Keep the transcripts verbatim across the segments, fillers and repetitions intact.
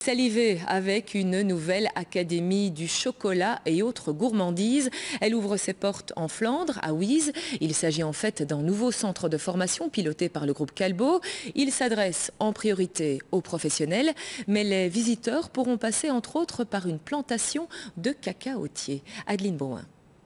Salivez avec une nouvelle académie du chocolat et autres gourmandises. Elle ouvre ses portes en Flandre, à Wieze. Il s'agit en fait d'un nouveau centre de formation piloté par le groupe Calbo. Il s'adresse en priorité aux professionnels, mais les visiteurs pourront passer entre autres par une plantation de cacaotiers. Adeline Brouin.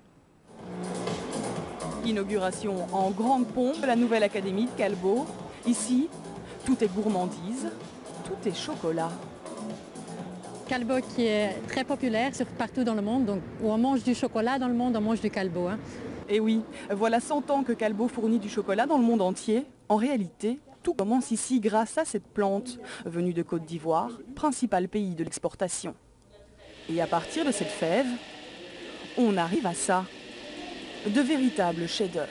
Inauguration en grande pompe de la nouvelle académie de Calbo. Ici, tout est gourmandise, tout est chocolat. Calbo qui est très populaire sur, partout dans le monde, donc où on mange du chocolat dans le monde, on mange du Calbo. Hein. Et oui, voilà cent ans que Calbo fournit du chocolat dans le monde entier. En réalité, tout commence ici grâce à cette plante, venue de Côte d'Ivoire, principal pays de l'exportation. Et à partir de cette fève, on arrive à ça, de véritables chefs-d'œuvre.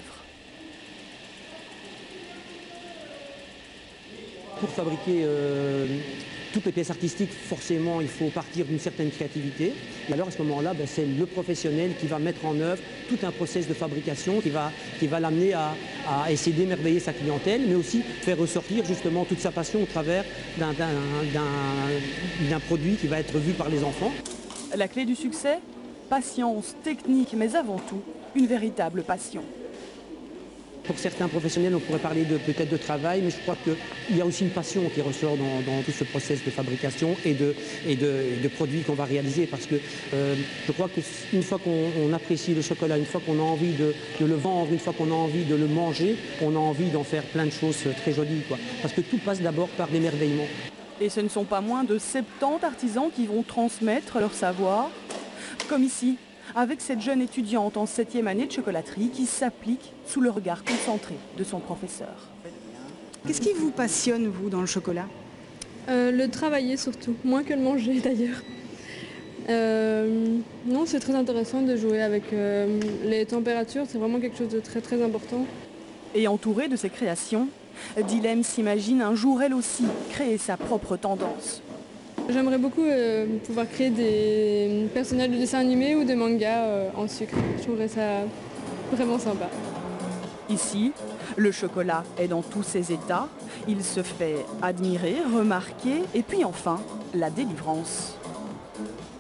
Pour fabriquer euh, toutes les pièces artistiques, forcément, il faut partir d'une certaine créativité. Et alors, à ce moment-là, ben, c'est le professionnel qui va mettre en œuvre tout un process de fabrication qui va, qui va l'amener à, à essayer d'émerveiller sa clientèle, mais aussi faire ressortir justement toute sa passion au travers d'un d'un produit qui va être vu par les enfants. La clé du succès? Patience, technique, mais avant tout, une véritable passion. Pour certains professionnels, on pourrait parler de peut-être de travail, mais je crois qu'il y a aussi une passion qui ressort dans, dans tout ce process de fabrication et de, et de, et de produits qu'on va réaliser. Parce que euh, je crois qu'une fois qu'on apprécie le chocolat, une fois qu'on a envie de, de le vendre, une fois qu'on a envie de le manger, on a envie d'en faire plein de choses très jolies, quoi. Parce que tout passe d'abord par l'émerveillement. Et ce ne sont pas moins de soixante-dix artisans qui vont transmettre leur savoir, comme ici, avec cette jeune étudiante en septième année de chocolaterie qui s'applique sous le regard concentré de son professeur. Qu'est-ce qui vous passionne, vous, dans le chocolat? euh, Le travailler surtout, moins que le manger d'ailleurs. Euh, non, c'est très intéressant de jouer avec euh, les températures, c'est vraiment quelque chose de très très important. Et entourée de ses créations, Dilem s'imagine un jour elle aussi créer sa propre tendance. J'aimerais beaucoup euh, pouvoir créer des personnages de dessins animés ou de mangas euh, en sucre. Je trouverais ça vraiment sympa. Ici, le chocolat est dans tous ses états. Il se fait admirer, remarquer et puis enfin, la délivrance.